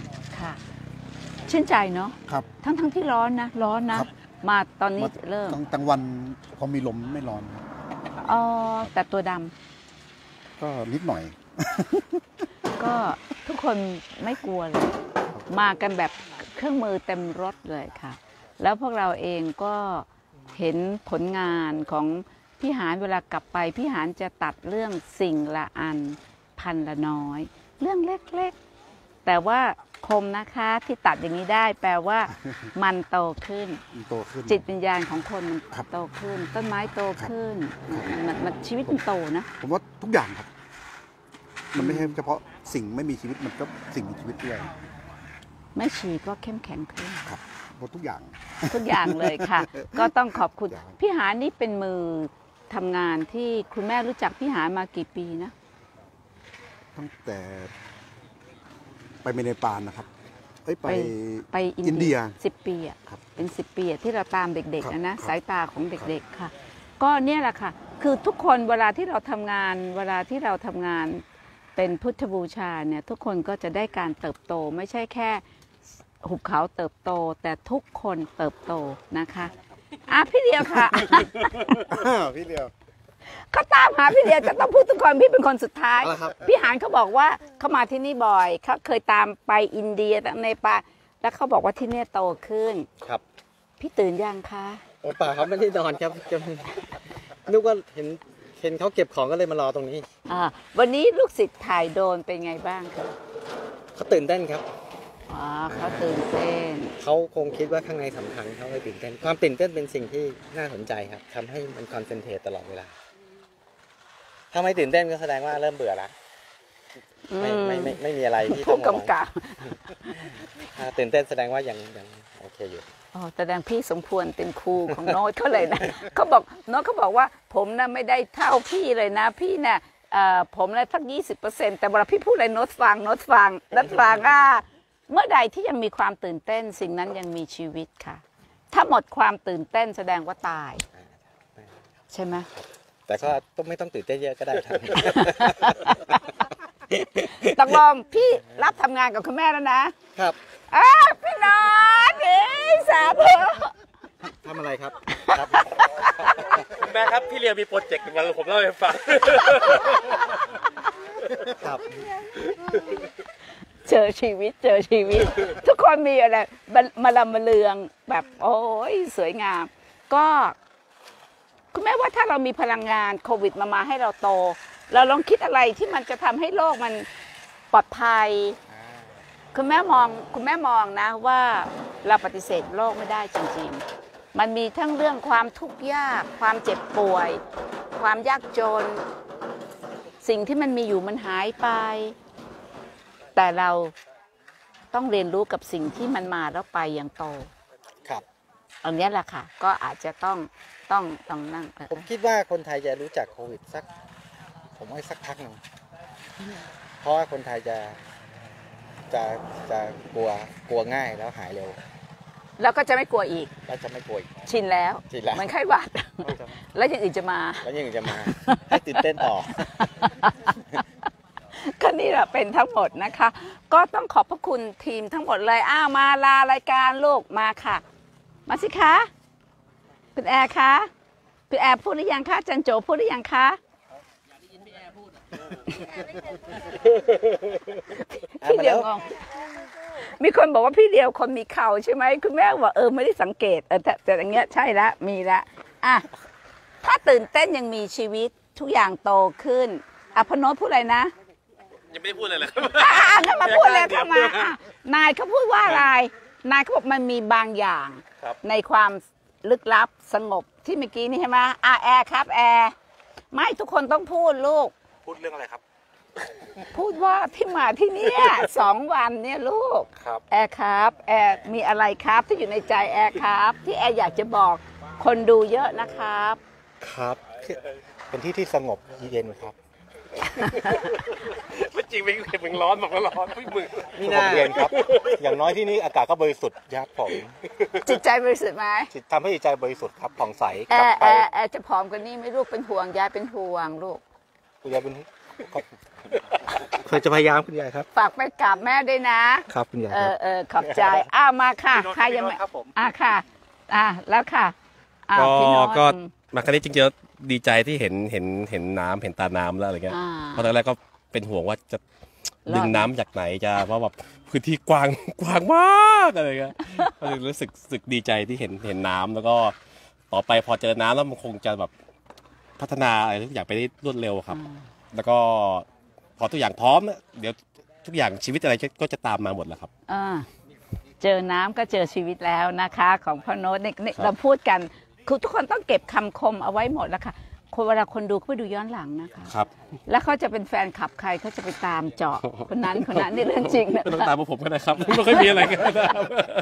Speaker 1: ค่ะ ชื่นใจเนาะ
Speaker 4: ครับ
Speaker 1: ทั้งทั้งที่ร้อนนะ ร้อนนะ
Speaker 4: ครับ
Speaker 1: มาตอนนี้
Speaker 4: มา
Speaker 1: เริ่ม
Speaker 4: กลางกลางวันพอมีลมไม่ร้อนครับ
Speaker 1: อ๋อแต่ตัวดำ
Speaker 4: ก็นิดหน่อย
Speaker 1: ก็ทุกคนไม่กลัวเลย มากันแบบเครื่องมือเต็มรถเลยค่ะ แล้วพวกเราเองก็เห็นผลงานของพี่หานเวลากลับไปพี่หานจะตัดเรื่องสิ่งละอันพันละน้อย เรื่องเล็กๆ แต่ว่าคมนะคะที่ตัดอย่างนี้ได้แปลว่ามันโตขึ้น
Speaker 4: มันโตขึ้น
Speaker 1: จิตวิญญาณของคนมัน
Speaker 4: ครับ
Speaker 1: โตขึ้น ต้นไม้โตขึ้นมันมันชีวิตมันโตนะ
Speaker 4: ผมว่าทุกอย่างครับ มันไม่ใช่เฉพาะสิ่งไม่มีชีวิตมันก็สิ่งมีชีวิตด้วย
Speaker 1: ไม่ฉีดก็เข้มแข็งขึ้น
Speaker 4: ครับหมดทุกอย่าง
Speaker 1: ทุกอย่างเลยค่ะ ก็ต้องขอบคุณ
Speaker 4: อย่าง
Speaker 1: พี่หานี่เป็นมือทำงานที่คุณแม่รู้จักพี่หามากี่ปีนะ
Speaker 4: ตั้งแต่ไปเมเนปาลนะครับเอ้ยไป
Speaker 1: ไป ไปอิน
Speaker 4: อินเดี
Speaker 1: เดีย
Speaker 4: ย
Speaker 1: สิบปีอ่ะ
Speaker 4: ครับ
Speaker 1: เป็นสิบปีอะที่เราตามเด็ก
Speaker 4: ครับ
Speaker 1: ๆนะนะ
Speaker 4: ครับ
Speaker 1: สายตาของเด็กๆค่ะ ก็เนี่ยแหละค่ะ คือทุกคนเวลาที่เราทำงาน เวลาที่เราทำงานเป็นพุทธบูชาเนี่ยทุกคนก็จะได้การเติบโต ไม่ใช่แค่หุบเขาเติบโต แต่ทุกคนเติบโตนะคะอ่ะพี่เดียวค่ะ
Speaker 4: พี่เดียว
Speaker 1: เขาตามหาพี่เดียจะต้องพูดทุกคนพี่เป็นคนสุดท้าย
Speaker 4: เอาละครับ
Speaker 1: พี่หานเขาบอกว่าเขามาที่นี่บ่อยเขาเคยตามไปอินเดียในป่าแล้วเขาบอกว่าที่เนี่ยโตขึ้น
Speaker 3: ครับ
Speaker 1: พี่ตื่นยังคะ
Speaker 3: โอป่าเขาไม่ได้นอนครับจะนึกว่าเห็นเห็นเขาเก็บของก็เลยมารอตรงนี้
Speaker 1: อ่าวันนี้ลูกศิษย์ถ่ายโดรนเป็นไงบ้างคะ
Speaker 3: เขาตื่นเต้นครับ
Speaker 1: อ๋อเขาตื่นเต้น
Speaker 3: เขาคงคิดว่าข้างในสำคัญเขาเลยตื่นเต้น ความตื่นเต้นเป็นสิ่งที่น่าสนใจครับทำให้มันคอนเซนเทรตตลอดเวลา ถ้าไม่ตื่นเต้นก็แสดงว่าเริ่มเบื่อละไม่ไม่ไม่ไม่มีอะไรที่ต้
Speaker 1: ผู้
Speaker 3: องระวัง
Speaker 1: กำกับ
Speaker 3: ถ้าตื่นเต้นแสดงว่ายังยังโอเคอยู่
Speaker 1: อ๋อแสดงพี่สมควรเป็นครูของโน้ตเขาเลยนะ เขาบอกโน้ตเขาบอกว่าผมน่ะไม่ได้เท่าพี่เลยนะ พี่น่ะเอ่อผมเลยสักยี่สิบเปอร์เซ็นต์แต่เวลาพี่พูดอะไรโน้ตฟังโน้ตฟังโน้ตฟังอ่ะเมื่อใดที่ยังมีความตื่นเต้นสิ่งนั้นยังมีชีวิตค่ะ ถ้าหมดความตื่นเต้นแสดงว่าตาย ใช่ไหม
Speaker 3: แต่ก็ต้องไม่ต้องตื่นเต้นเยอะก็ได้ครับ
Speaker 1: ตกลงพี่รับทำงานกับคุณแม่แล้วนะครับ อ้าพี่น้องเอ้ยสาธุ
Speaker 3: ทำอะไรครับ ครับ
Speaker 2: คุณแม่ครับพี่เรียวมีโปรเจกต์หนึ่งวันผมเล่าให้ฟัง
Speaker 3: ครับ
Speaker 1: เจอชีวิตเจอชีวิต ทุกคนมีอะไรมาลำมาเลืองแบบโอ้ยสวยงาม ก็คุณแม่ว่าถ้าเรามีพลังงานโควิดมามาให้เราโต เราลองคิดอะไรที่มันจะทำให้โลกมันปลอดภัย คุณแม่มองคุณแม่มองนะว่าเราปฏิเสธโลกไม่ได้จริงๆ มันมีทั้งเรื่องความทุกข์ยาก ความเจ็บป่วย ความยากจน สิ่งที่มันมีอยู่มันหายไป แต่เราต้องเรียนรู้กับสิ่งที่มันมาแล้วไปอย่างโต
Speaker 3: ครับ
Speaker 1: อันนี้แหละค่ะ ก็อาจจะต้องต้องต้องนั่งเออ
Speaker 3: ผมคิดว่าคนไทยจะรู้จักโควิดสัก ผมว่าสักพักหนึ่ง เพราะว่าคนไทยจะจะจะกลัวกลัวง่ายแล้วหายเร็ว
Speaker 1: แล้วก็จะไม่กลัวอีก
Speaker 3: แล้วจะไม่กลัวอีก
Speaker 1: ชินแล้ว
Speaker 3: ชินแล้ว
Speaker 1: เหมันไข้หวัด แล้วอย่างอื่นจะมา
Speaker 3: แล้วยังจะมา ให้ตื่นเต้นต่อ
Speaker 1: ก็นี่แหละเป็นทั้งหมดนะคะ ก็ต้องขอบพระคุณทีมทั้งหมดเลย อ้าวมาลารายการลูกมาค่ะ มาสิคะคุณแอร์คะคุณแอร์พูดหรือยังคะจันโจพูดหรือยังคะพี่เดียวงงมีคนบอกว่าพี่เดียวคนมีเข่าใช่ไหมคุณแม่บอกเออไม่ได้สังเกตเออแต่แต่อย่างเงี้ยใช่ละมีละอ่ะถ้าตื่นเต้นยังมีชีวิตทุกอย่างโตขึ้นอ่ะพโนตพูดอะไรนะ
Speaker 2: ยังไม่ได้พูดเลยเลยครับ
Speaker 1: อ่ะอ่ะงั้นมาพูดเลยเข้ามาอ่ะนายเขาพูดว่าอะไรนายเขาบอกมันมีบางอย่าง
Speaker 2: ครับ
Speaker 1: ในความลึกลับสงบที่เมื่อกี้นี่ใช่ไหมอ่ะแอร์ครับแอร์ไม่ทุกคนต้องพูดลูก
Speaker 2: พูดเรื่องอะไรครับ
Speaker 1: พูดว่าที่มาที่เนี่ยสองวันเนี่ยลูก
Speaker 2: ครับ
Speaker 1: แอร์ครับแอร์มีอะไรครับที่อยู่ในใจแอร์ครับ ที่แอร์อยากจะบอกคนดูเยอะนะครับ
Speaker 3: ครับ เป็นที่ที่สงบเย็นครับ
Speaker 2: ไม่จริงไม่เห็นมึงร้อนบอกว่าร้อนไม่มึง
Speaker 3: นี่น่าเย็นครับ อย่างน้อยที่นี่อากาศก็บริสุทธิ์ครับผม
Speaker 1: จิตใจบริสุทธิ์ไหม
Speaker 3: จิตทำให้จิตใจบริสุทธิ์ครับผ่องใส
Speaker 1: แอก
Speaker 3: ลับ
Speaker 1: ร์
Speaker 3: ไป
Speaker 1: แอร์แอร์จะผอมกว่านี้ไหม่ลูกเป็นห่วงยายเป็นห่วงลูก
Speaker 3: คุณยายเป็นผมจะพยายามคุณยายครับ
Speaker 1: ฝากไปกราบแม่ด้วยนะครับ
Speaker 3: คุณยาย
Speaker 1: เอ
Speaker 3: ครั
Speaker 1: อบ เออขอบใจอ้าวมาค่ะใครยังไม่
Speaker 3: ครับผม
Speaker 1: อ่ะค่ะอ่ะแล้วค่ะอ้าว
Speaker 2: ก็
Speaker 1: พี่โน้ต
Speaker 2: ก็
Speaker 1: อืม
Speaker 2: มาครั้งนี้จริงๆแล้วดีใจที่เห็นเห็นเห็นน้ำเห็นตาน้ำแล้วอะไรเงี้ย
Speaker 1: อ่า
Speaker 2: เพราะตอนแรกก็เป็นห่วงว่าจะ
Speaker 1: รอด
Speaker 2: ดึงน้ำจากไหนจะเพราะแบบพื้นที่กว้าง กว้างมากอะไรเงี้ยก็เลยรู้สึกรู้สึกดีใจที่เห็นเห็นน้ำแล้วก็ต่อไปพอเจอน้ำแล้วมันคงจะแบบพัฒนาอะไรทุกอย่างไปได้รวดเร็วครับ แล้วก็พอทุกอย่างพร้อมเนี่ยเดี๋ยวทุกอย่างชีวิตอะไรก็จะตามมาหมดแล้วครับ
Speaker 1: อ่าเจอน้ำก็เจอชีวิตแล้วนะคะ ของพ่อโน้ตเนี่ยเนี่ย
Speaker 2: ครับ
Speaker 1: เราพูดกันคือทุกคนต้องเก็บคำคมเอาไว้หมดแล้วค่ะคนเวลาคนดูเขาไปดูย้อนหลังนะคะ
Speaker 2: ครับ
Speaker 1: แล้วเขาจะเป็นแฟนคลับใครเขาจะไปตามเจาะคนนั้นคนนั้นนี่เรื่องจริงนะ
Speaker 2: ไม่ต้องตามพวกผมก็ได้ครับ ไม่ค่อยมีอะไรกันนะครับ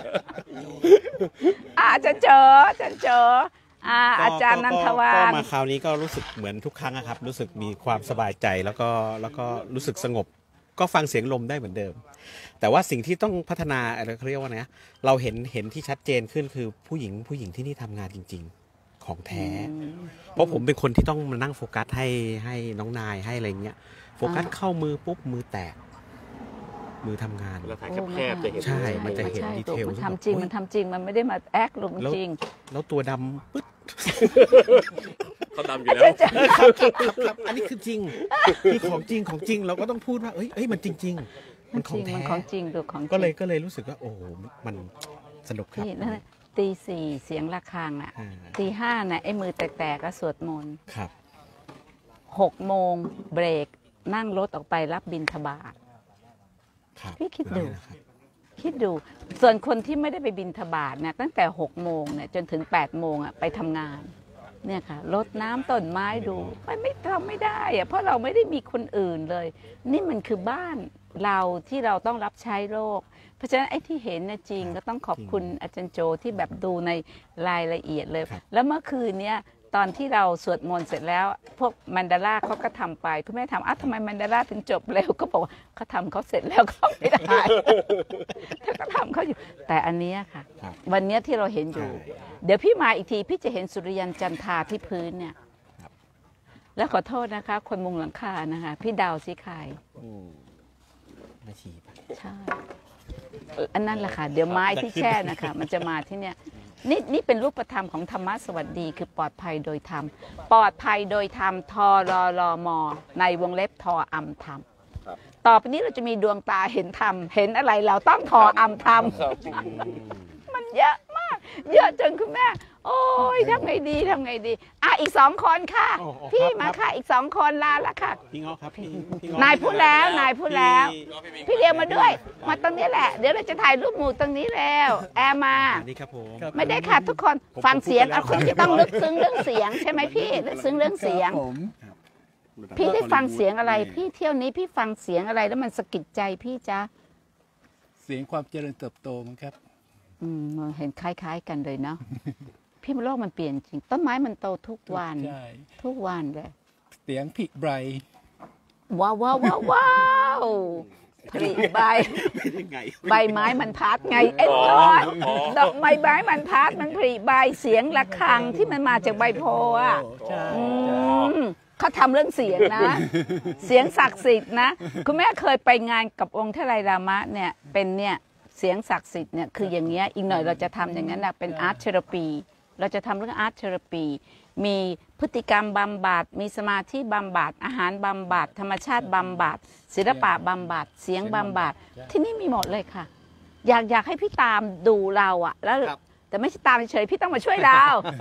Speaker 1: อาจจะเจอจะเจออ่าอาจารย์นันทวา
Speaker 6: ก็
Speaker 1: น
Speaker 6: มาคราวนี้ก็รู้สึกเหมือนทุกครั้งอะครับ รู้สึกมีความสบายใจแล้วก็แล้วก็รู้สึกสงบ ก็ฟังเสียงลมได้เหมือนเดิม แต่ว่าสิ่งที่ต้องพัฒนาอะไรเขาเรียกว่าไงเราเห็นเห็นที่ชัดเจนขึ้นคือผู้หญิงผู้หญิงที่นี่ทำงานจริง ๆ ของแท้ เพราะผมเป็นคนที่ต้องมานั่งโฟกัสให้ให้น้องนายให้อะไรเงี้ยโฟกัสเข้ามือปุ๊บมือแตก มือทำงาน
Speaker 2: เราถ่ายแคบๆจะเห็น
Speaker 6: ใช่มันจะเห็น
Speaker 1: ใช่
Speaker 6: ดีเทล
Speaker 1: มันทำจริงมันทำจริงมันไม่ได้มาแอคลง
Speaker 6: แล้ว
Speaker 1: จริง
Speaker 6: แล้วตัวดำปึ๊ด
Speaker 2: เขาดำอยู่แล้ว
Speaker 6: ครับครับครับครับอันนี้คือจริงคือของจริงของจริงเราก็ต้องพูดว่าเอ้ยเอ้ยมันจริง ๆ มันของแท้
Speaker 1: มันของจริงดูของจริง
Speaker 6: ก็เลยก็เลยรู้สึกว่าโอ้โหมันสนุกครับ
Speaker 1: นี่นั่นน่ะตีสี่เสียงระฆังอ่ะ
Speaker 6: อ่า
Speaker 1: ตีห้าน่ะไอ้มือแตกๆก็สวดมนต์
Speaker 6: ครับ
Speaker 1: หกโมงเบรกนั่งรถออกไปรับบิณฑบาต
Speaker 6: ครับ
Speaker 1: พี่คิดดู
Speaker 6: นี่แหละครับ
Speaker 1: คิดดู ส่วนคนที่ไม่ได้ไปบิณฑบาตเนี่ยตั้งแต่หกโมงเนี่ยจนถึงแปดโมงอ่ะไปทำงาน เนี่ยค่ะรดน้ำต้นไม้ดูมันไม่ทำไม่ได้อะเพราะเราไม่ได้มีคนอื่นเลย นี่มันคือบ้านเราที่เราต้องรับใช้โลก เพราะฉะนั้นไอ้ที่เห็นนะจริงก็ต้องขอบคุณอาจารย์โจที่แบบดูในรายละเอียดเลย
Speaker 6: ครับ
Speaker 1: แล้วเมื่อคืนเนี้ยตอนที่เราสวดมนต์เสร็จแล้ว พวกมันดาร่าเขาก็ทำไปคุณแม่ถามอ้าวทำไมมันดาร่าถึงจบเร็วก็บอกว่าเขาทำเขาเสร็จแล้วเขาไม่ได้เขาก็ทำเขาอยู่แต่อันเนี้ยค่ะ
Speaker 6: ครับ
Speaker 1: วันเนี้ยที่เราเห็นอยู่
Speaker 6: ใช่
Speaker 1: เดี๋ยวพี่มาอีกที พี่จะเห็นสุริยันจันทราที่พื้นเนี่ย
Speaker 6: ครับ
Speaker 1: แล้วขอโทษนะคะ คนมุงหลังคานะคะ พี่ดาวสิใคร
Speaker 6: ไม่ชี้ไป
Speaker 1: ใช่เอออันนั้นแหละค่ะ เดี๋ยวไม้ที่แช่นะคะ มันจะมาที่เนี่ยนี่นี่เป็นรูปธรรมของธรรมะสวัสดี คือปลอดภัยโดยธรรม ปลอดภัยโดยธรรมทอรอรอมอในวงเล็บทออำธรรม ต่อไปนี้เราจะมีดวงตาเห็นธรรม เห็นอะไรเราต้องทออำธรรม มันเยอะมาก เยอะจนคุณแม่ โอ้ยทำไงดีทำไงดี อ่ะอีกสองคนค่ะ
Speaker 6: โอ้โอ้
Speaker 1: พี่
Speaker 6: ครับ
Speaker 1: มา
Speaker 6: ครับ
Speaker 1: ค่ะ อีกสองคนลาละค่ะ
Speaker 6: พี่เงาะครับพี่พี่เง
Speaker 1: นายพูดแล้วนายพูดแล้ว
Speaker 6: พี่
Speaker 1: พี่เรียวมาด้วย มาตรงนี้แหละ เดี๋ยวเราจะถ่ายรูปหมู่ตรงนี้แล้ว แอร์มา
Speaker 6: อันนี้ครับผม
Speaker 1: ไม่ได้ค่ะทุกคน
Speaker 6: ผม
Speaker 1: ฟังเสียง
Speaker 6: ผมพู
Speaker 1: เอา
Speaker 6: ด
Speaker 1: คน
Speaker 6: ไปแล้ว
Speaker 1: ที่ต้องลึกซึ้งเรื่องเสียงใช่ไหมพี่ลึกซึ้งเรื่องเสียง พี่ได้ฟังเสียงอะไร พี่เที่ยวนี้พี่ฟังเสียงอะไรแล้วมันสะกิดใจพี่จ๊ะ
Speaker 7: เสียงความเจริญเติบโตมั้งครับ
Speaker 1: อืมเห็นคล้าย ๆ กันเลยเนาะ พี่โลกมันเปลี่ยนจริง ต้นไม้มันโตทุกวัน
Speaker 7: ใช่
Speaker 1: ทุกวันเลย
Speaker 7: เสียงผิไบร
Speaker 1: ว้าวว้าวว้าวว้าวผลิใบ
Speaker 6: เป็นยังไง
Speaker 1: ใบไม้มันพัดไงเอ็นจอยดอกไม้ใบมันพัดมันผลิใบเสียงระฆังที่มันมาจากใบโพอ่ะ
Speaker 7: ใช่
Speaker 1: อืมเขาทำเรื่องเสียงนะ เสียงศักดิ์สิทธิ์นะ คุณแม่เคยไปงานกับองค์เทไลรามะเนี่ยเป็นเนี่ยเสียงศักดิ์สิทธิ์เนี่ยคืออย่างเงี้ยอีกหน่อยเราจะทำอย่างนั้นนะเป็นอาร์ตเทอราปีเราจะทำเรื่องอาร์ตเทอราปีมีพฤติกรรมบำบัดมีสมาธิบำบัดอาหารบำบัดธรรมชาติบำบัดศิลปะบำบัดเสียงบำบัดที่นี่มีหมดเลยค่ะ อยากอยากให้พี่ตามดูเราอะแล้วแต่ไม่ใช่ตามเฉยๆพี่ต้องมาช่วยเรา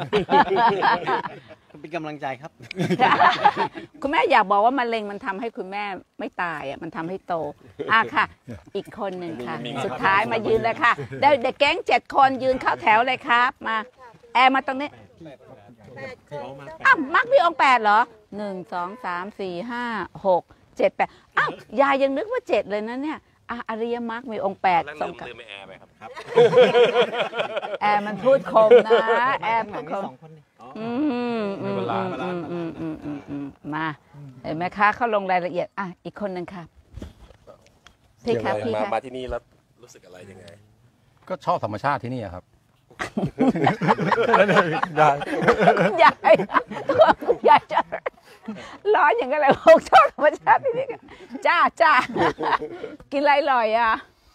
Speaker 3: เป็นกำลังใจครับ
Speaker 1: คุณแม่อยากบอกว่ามะเร็งมันทำให้คุณแม่ไม่ตายอ่ะมันทำให้โตอ่ะค่ะ อีกคนหนึ่งค่ะ สุดท้ายมายืนเลยค่ะเดี๋ยวเด็กแก๊งเจ็ดคนยืนเข้าแถวเลยครับมาแอร์มาตรงนี้อ้าวมักมีองค์แปดเหรอหนึ่งสองสามสี่ห้าหกเจ็ดแปดอ้าวยายยังนึกว่าเจ็ดเลยนะเนี่ยอ่ะอริยมรรคมีองค์แปด
Speaker 2: แล้ว
Speaker 1: ส
Speaker 2: ลื
Speaker 1: อง
Speaker 2: มลืมไปแอร์ไปครับ
Speaker 1: แอร์มันพูดคมนะแอร์พูดคม อืมอืมอืมอืมอืมอืมอืมอืมมาเห็นไหมคะเขาลงรายละเอียดอ่ะอีกคนหนึ่งค่ะพี่ครับพี่
Speaker 2: มา
Speaker 1: ครับ
Speaker 2: มาที่นี่แล้วรู้สึกอะไรยังไง
Speaker 7: ก็ชอบธรรมชาติที่นี่ครับ
Speaker 1: ยายยายจะร้อนอย่างไรพวกชอบธรรมชาติที่นี่กันจ้าจ้ากินอะไรอร่อยอ่ะ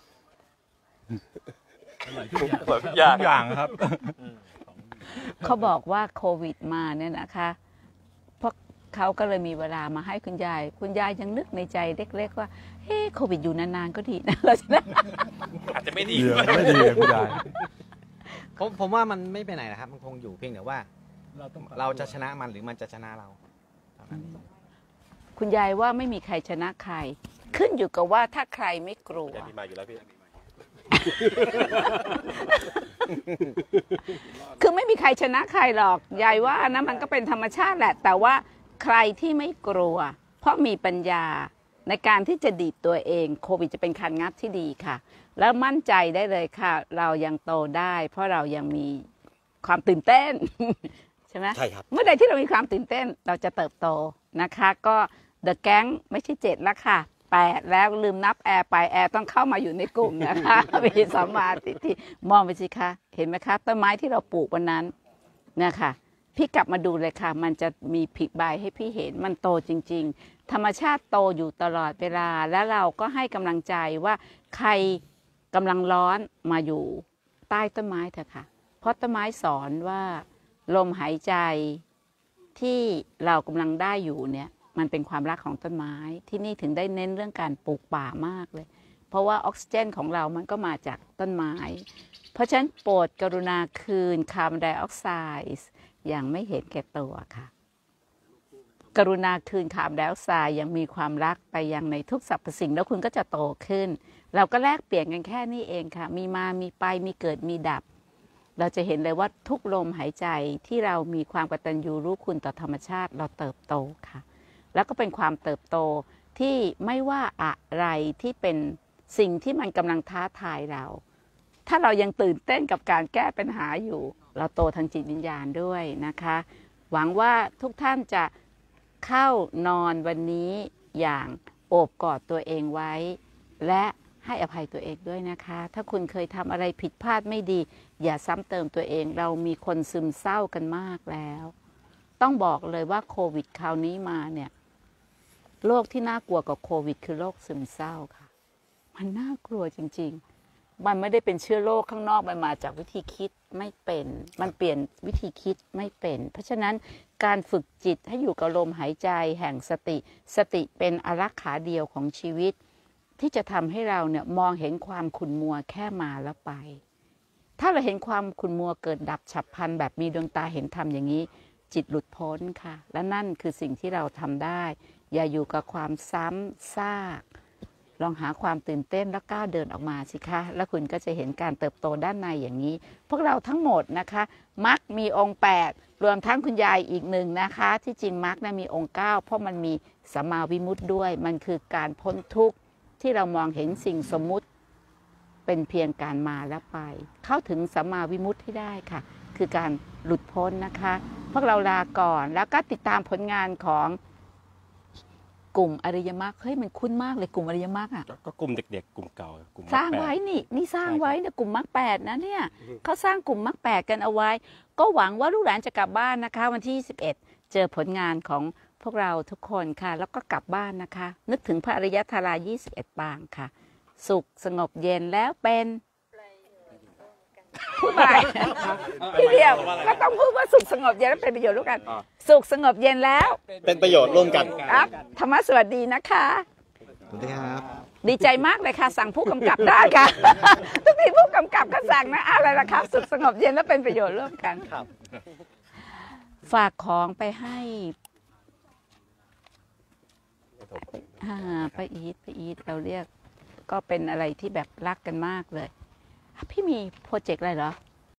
Speaker 2: ทุกอย่าง
Speaker 7: ทุกอย่างครับ
Speaker 1: เขาบอกว่าโควิดมาเนี่ยนะคะพวกเขาก็เลยมีเวลามาให้คุณยาย คุณยายยังนึกในใจเล็กๆว่าเฮ้โควิดอยู่นานๆก็ดีนะเราจะได้
Speaker 2: อาจจะไม่ดี
Speaker 7: เดี๋ยวไม่ดีคุณยาย
Speaker 3: ผมผมว่ามันไม่ไปไหนนะครับ มันคงอยู่เพียงแต่ว่า
Speaker 7: เราต้อง
Speaker 3: เราจะชนะมันหรือมันจะชนะเราเท่านั้นเอง
Speaker 1: คุณยายว่าไม่มีใครชนะใคร ขึ้นอยู่กับว่าถ้าใครไม่กลัว
Speaker 2: ยายมีมาอยู่แล้วพี่
Speaker 1: คือไม่มีใครชนะใครหรอกยายว่านะมันก็เป็นธรรมชาติแหละ แต่ว่าใครที่ไม่กลัว เพราะมีปัญญาในการที่จะดีดตัวเองโควิดจะเป็นคันงัดที่ดีค่ะ แล้วมั่นใจได้เลยค่ะ เรายังโตได้ เพราะเรายังมีความตื่นเต้น ใช่ไหม
Speaker 2: ใช่ครับ
Speaker 1: เมื่อใดที่เรามีความตื่นเต้นเราจะเติบโตนะคะ ก็ The Gang ไม่ใช่เจ็ดแล้วค่ะแปดแล้วลืมนับแอร์ไปแอร์ต้องเข้ามาอยู่ในกลุ่มนะคะ มีสัมมาทิฏฐิมองไปสิคะเห็นไหมคะต้นไม้ที่เราปลูกวันนั้นนะคะพี่กลับมาดูเลยค่ะ มันจะมีผลิใบให้พี่เห็นมันโตจริง ๆ ธรรมชาติโตอยู่ตลอดเวลาแล้วเราก็ให้กำลังใจว่าใครกำลังร้อนมาอยู่ใต้ต้นไม้เถอะค่ะ เพราะต้นไม้สอนว่าลมหายใจที่เรากำลังได้อยู่เนี่ยมันเป็นความรักของต้นไม้ที่นี่ถึงได้เน้นเรื่องการปลูกป่ามากเลยเพราะว่าออกซิเจนของเรามันก็มาจากต้นไม้เพราะฉะนั้นโปรดกรุณาคืนคาร์บอนไดออกไซด์อย่างไม่เห็นแก่ตัวค่ะกรุณาคืนคาร์บอนไดออกไซด์ยังมีความรักไปยังในทุกสรรพสิ่งแล้วคุณก็จะโตขึ้นเราก็แลกเปลี่ยนกันแค่นี้เองค่ะมีมามีไปมีเกิดมีดับเราจะเห็นเลยว่าทุกลมหายใจที่เรามีความกตัญญูรู้คุณต่อธรรมชาติเราเติบโตค่ะแล้วก็เป็นความเติบโตที่ไม่ว่าอะไรที่เป็นสิ่งที่มันกำลังท้าทายเรา ถ้าเรายังตื่นเต้นกับการแก้ปัญหาอยู่เราโตทางจิตวิญญาณด้วยนะคะหวังว่าทุกท่านจะเข้านอนวันนี้อย่างโอบกอดตัวเองไว้และให้อภัยตัวเองด้วยนะคะถ้าคุณเคยทำอะไรผิดพลาดไม่ดีอย่าซ้ำเติมตัวเองเรามีคนซึมเศร้ากันมากแล้วต้องบอกเลยว่าโควิดคราวนี้มาเนี่ยโรคที่น่ากลัวกว่าโควิดคือโรคซึมเศร้าค่ะมันน่ากลัวจริงๆมันไม่ได้เป็นเชื้อโรคข้างนอกมันมาจากวิธีคิดไม่เป็นมันเปลี่ยนวิธีคิดไม่เป็นเพราะฉะนั้นการฝึกจิตให้อยู่กับลมหายใจแห่งสติสติเป็นอารักขาเดียวของชีวิตที่จะทำให้เราเนี่ยมองเห็นความขุ่นมัวแค่มาแล้วไปถ้าเราเห็นความขุ่นมัวเกิดดับฉับพลันแบบมีดวงตาเห็นธรรมอย่างนี้จิตหลุดพ้นค่ะและนั่นคือสิ่งที่เราทำได้อย่าอยู่กับความซ้ำซากลองหาความตื่นเต้นแล้วก้าวเดินออกมาสิคะแล้วคุณก็จะเห็นการเติบโตด้านในอย่างนี้พวกเราทั้งหมดนะคะมรรคมีองค์แปดรวมทั้งคุณยายอีกหนึ่งนะคะที่จริงมรรคนะมีองค์เก้าเพราะมันมีสัมมาวิมุตติด้วยมันคือการพ้นทุกข์ที่เรามองเห็นสิ่งสมมุติเป็นเพียงการมาแล้วไปเข้าถึงสัมมาวิมุตติให้ได้ค่ะคือการหลุดพ้นนะคะพวกเราลาก่อนแล้วก็ติดตามผลงานของกลุ่มอริยมรรคเฮ้ยมันคุ้นมากเลยกลุ่มอริยมรรคอ่ะ
Speaker 2: ก็กลุ่มเด็กๆกลุ่มเก่ากลุ่ม
Speaker 1: สร้างไว้นี่นี่สร้างไว้เนี่ยกลุ่มมรรคแปดนะเนี่ยเขาสร้างกลุ่มมรรคแปดกันเอาไว้ก็หวังว่าลูกหลานจะกลับบ้านนะคะวันที่ยี่สิบเอ็ดเจอผลงานของพวกเราทุกคนค่ะแล้วก็กลับบ้านนะคะนึกถึงพระอริยธารายี่สิบเอ็ดปางค่ะสุขสงบเย็นแล้วเป็นพูดไปพี่เดียวก็ต้องพูดว่าสุขสงบเย็นแล้วเป็นประโยชน์ร่วมกันสุขสงบเย็นแล้ว
Speaker 3: เป็นประโยชน์ร่วมกัน
Speaker 1: ครับธรรมะสวัสดีนะคะ
Speaker 3: สวัสดีครับ
Speaker 1: ดีใจมากเลยค่ะสั่งผู้กำกับได้ค่ะทุกทีผู้กำกับก็สั่งนะอะไรล่ะครับสุขสงบเย็นแล้วเป็นประโยชน์ร่วมกันครับฝากของไปให้อ่าไปอีทไปอีทเราเรียกก็เป็นอะไรที่แบบรักกันมากเลยพี่มีโปรเจกต์อะไรเหรอ